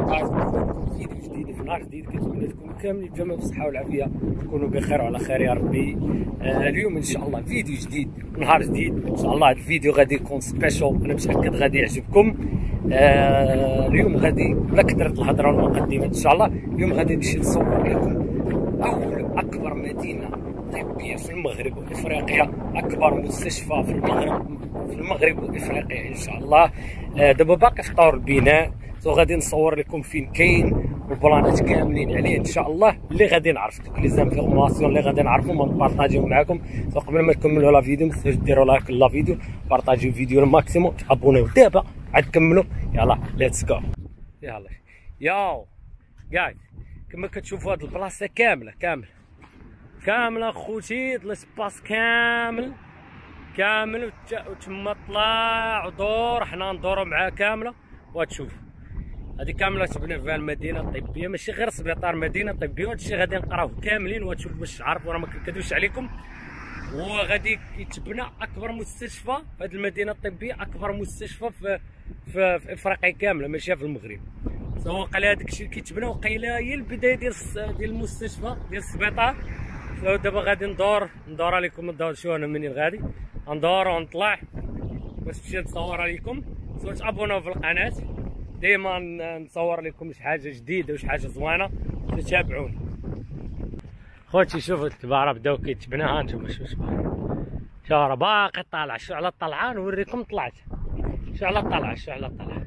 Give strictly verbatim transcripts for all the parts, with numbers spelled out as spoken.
فيديو جديد في نهار جديد، كنتمنى لكم كاملين الجميع بالصحه والعافيه، تكونوا بخير وعلى خير يا ربي. آه اليوم ان شاء الله فيديو جديد نهار جديد ان شاء الله. هذا الفيديو غادي يكون سبيشال، انا متاكد غادي يعجبكم. آه اليوم غادي بلا كثرة الهضره والمقدمات ان شاء الله، اليوم غادي نمشي نصور لكم اول اكبر مدينه طبيه في المغرب وافريقيا، اكبر مستشفى في المغرب في المغرب وافريقيا ان شاء الله. آه دابا باقي في طور البناء، سو غادي نصور لكم فين كاين والبلانات كاملين عليه ان شاء الله، اللي غادي نعرف دوك لي زانفورماسيون اللي غادي نعرفهم ونبارطاجيهم معكم. سو قبل ما تكملوا لا فيديو متنساوش ديروا لايك لا فيديو، بارطاجيو الفيديو الماكسيموم، تابونيو دابا عاد كملوا. يلا ليتس جو. يلا ياو جايز، كما كتشوفوا هاد البلاصه كامله كامله كامله خوتي، هاد لاسباس كامل كامل وتما طلع ودور، حنا ندورو معاه كامله. وتشوف هذه كامله تبنى فيها المدينه الطبيه، ماشي غير سبيطار، مدينه طبيه. وهادشي غادي نقراوه كاملين وتشوف باش تعرفوا، راه ما كنكذبش عليكم. وغادي يتبنى اكبر مستشفى في هذه المدينه الطبيه، اكبر مستشفى في في, في افريقيا كامله، ماشي في المغرب. سواء على هذاك الشيء اللي كيتبنى، وقيله هي البدايه ديال ديال المستشفى ديال السبيطار. دابا غادي ندور ندور عليكم، ندور شو انا منين غادي ندور ونطلع باش نمشي نصور عليكم. سواء تابوناو في القناه، ديما نصور لكم شي حاجه جديده وشي حاجه زوينه، تتابعوني خوتي. شوفوا التباره بداو كيتبنى، ها انتم شوفوا شوف راه باقي طالع. شو على الطلعه نوريكم طلعت، شو على الطلعه شو على الطلعه.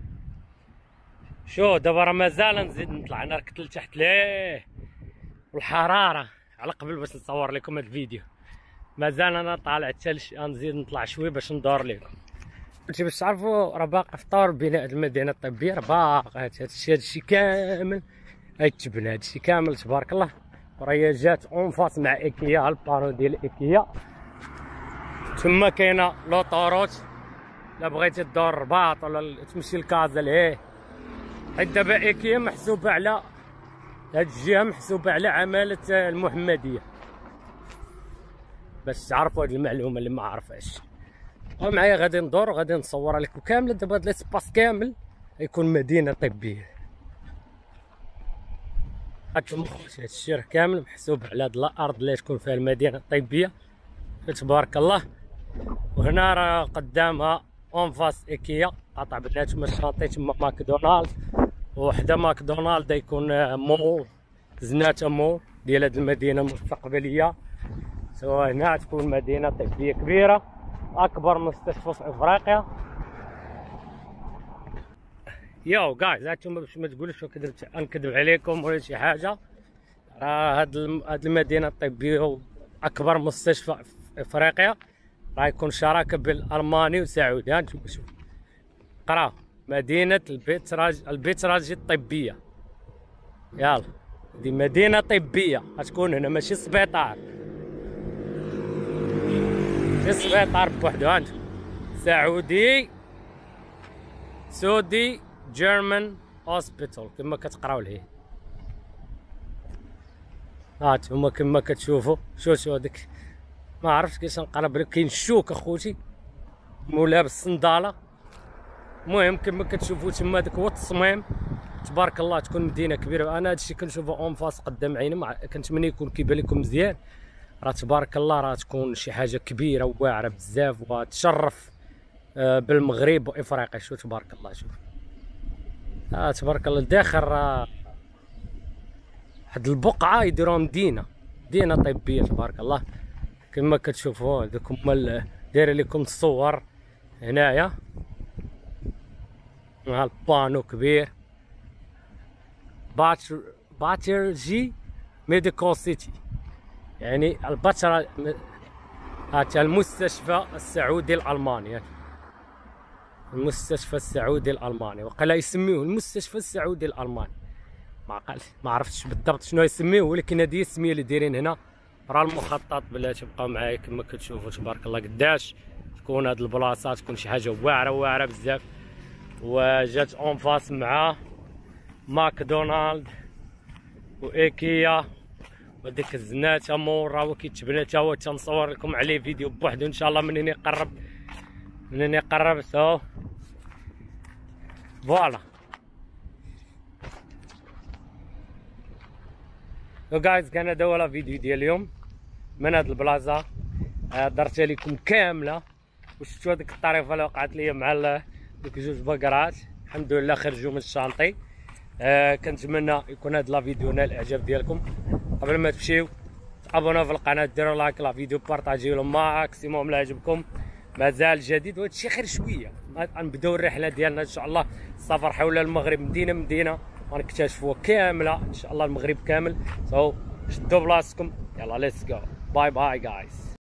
شو دابا راه مازال نزيد نطلع، انا ركبت لتحت ليه والحراره على قبل باش نصور لكم هذا الفيديو. مازال انا طالع حتى نزيد نطلع شويه باش ندور لكم. قلتي باش تعرفوا راه باقي في طور بناء المدينه الطبيه، راه باقي هادشي هادشي كامل غيتبنى، هادشي كامل تبارك الله. وراه جات اون فاس مع ايكيا، البارو ديال ايكيا. تما كاينه لوطوروت، لا بغيتي تدور الرباط ولا تمشي لكازا لهيه، حيت دابا ايكيا محسوبه على هاد الجهه، محسوبه على عماله المحمديه، باش تعرفوا هاد المعلومه اللي ما عرفهاش. ومعايا غادي ندور وغادي نصور لكم كامل. دابا هاد لاسباس كامل غيكون مدينه طبيه. هانتوما خوتي هاد الشارع كامل محسوب على هاد الارض اللي تكون فيها المدينه الطبيه، تبارك الله. وهنا راه قدامها اون فاس ايكيا، قاطع بيناتهم الشاطئ، تما ماكدونالد، وحدا ماكدونالد يكون مول زناتة مول ديال هاد المدينه المستقبليه. سواء هنا تكون مدينه طبيه كبيره، اكبر مستشفى في افريقيا. ياو جايز، هانتوما باش ما تقولوش كذبت نكذب عليكم ولا شي حاجه، راه هاد هاد المدينه الطبيه اكبر مستشفى في افريقيا، راه يكون شراكه بين الالماني وسعودي. هانتوما شوف قراو مدينه البيتراج البيتراجي الطبيه. يلا دي مدينه طبيه غتكون هنا، ماشي سبيطار، ماشي سبيطار بوحدو. هانتوما سعودي سعودي جيرمان هوسبيتال كما كتقراو ليه. هانتوما كما كتشوفوا، شوف شوف هذيك ما عرفتش كيفاش نقرب لك، كاين الشوك اخوتي مو لابس صنداله. المهم كما كتشوفوا تما هذاك هو التصميم، تبارك الله. تكون مدينه كبيره، انا هادشي كنشوفو اون فاس قدام عيني، كنتمنى يكون كيبان لكم مزيان. راه تبارك الله راه تكون شي حاجه كبيره وواعره بزاف، وتشرف بالمغرب وافريقيا. شو تبارك الله، شوف آه تبارك الله الداخل راه واحد البقعه يديروها مدينه مدينه طبيه تبارك الله. كما كتشوفوا هذوك هما داير لكم الصور هنايا، مع البانو كبير باتر باترجي ميديكال سيتي، يعني الباترا هذا المستشفى السعودي الالماني، المستشفى السعودي الالماني وقال يسميوه المستشفى السعودي الالماني. ما قال ما عرفتش بالضبط شنو يسميوه، ولكن هذه هي السميه اللي دايرين هنا. راه المخطط بلاتي بقاو معايا كما كتشوفوا تبارك الله قداش تكون هاد البلاصه، تكون شي حاجه واعره واعره بزاف. وجات اون فاس مع ماكدونالد وايكيا وديك الزناتة مول، راه هو كيتبنى تا هو، تنصور لكم عليه فيديو بوحدو ان شاء الله منين يقرب منين يقرب. سو فوالا سو جايز كان هذا هو الفيديو ديال اليوم من هاد البلاصه. درتها لكم كامله وشفتوا هذيك الطريفه اللي وقعت لي مع دوك جوج بقرات، الحمد لله خرجوا من الشانطي. آه كنتمنى يكون هذا الفيديو نال الاعجاب ديالكم. قبل ما تمشيو تابوناو في القناه، ديروا لايك لا فيديو، بارطاجيو ماكسيموم لا عجبكم. مازال جديد وهذا الشيء غير شويه، غنبداو الرحله ديالنا ان شاء الله، السفر حول المغرب مدينه مدينه غنكتشفوها كامله ان شاء الله، المغرب كامل. سو شدوا بلاصتكم، يلا ليتس جو، باي باي جايز.